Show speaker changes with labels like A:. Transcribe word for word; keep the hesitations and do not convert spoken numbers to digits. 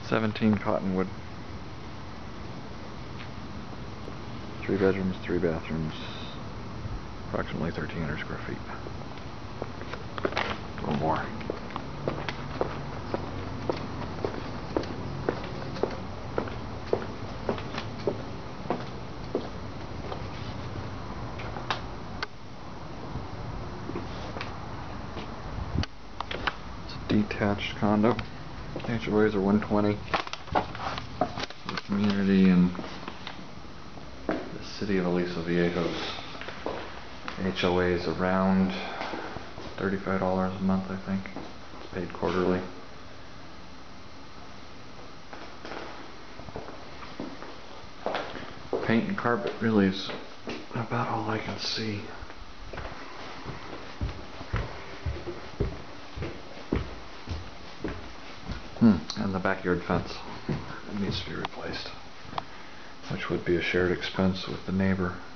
A: seventeen Cottonwood. Three bedrooms, three bathrooms, approximately thirteen hundred square feet. A little more. It's a detached condo. H O As are one twenty. The community in the city of Aliso Viejos. H O A is around thirty-five dollars a month, I think. It's paid quarterly. Paint and carpet really is about all I can see. Hmm, and the backyard fence needs to be replaced, which would be a shared expense with the neighbor.